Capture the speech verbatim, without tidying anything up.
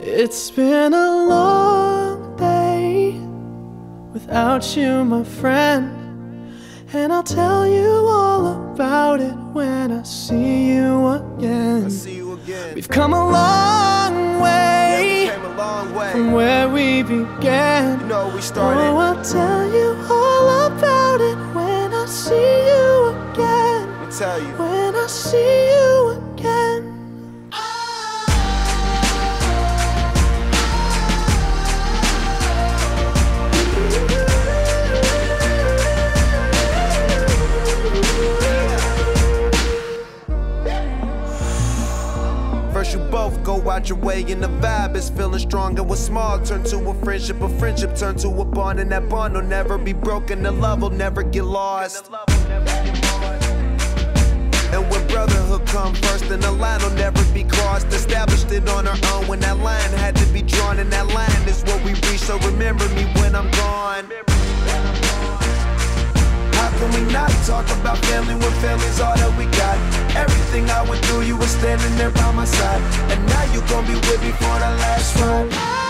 It's been a long day without you, my friend, and I'll tell you all about it when I see you again. I see you again. We've come a long way, yeah, we came a long way from where we began. You know, we started. Oh, I'll tell you all about it when I see you again. Let me tell you. When I see you again. First you both go out your way and the vibe is feeling strong, and what's small turn to a friendship, a friendship turn to a bond, and that bond will never be broken, the love will never get lost. And when brotherhood come first, then the line will never be crossed. Established it on our own when that line had to be drawn, and that line is what we reach, so remember me when I'm gone. How can we not talk about family when family's all that we got? Everything I went through, you were standing there by my side, and now you gon' be with me for the last ride.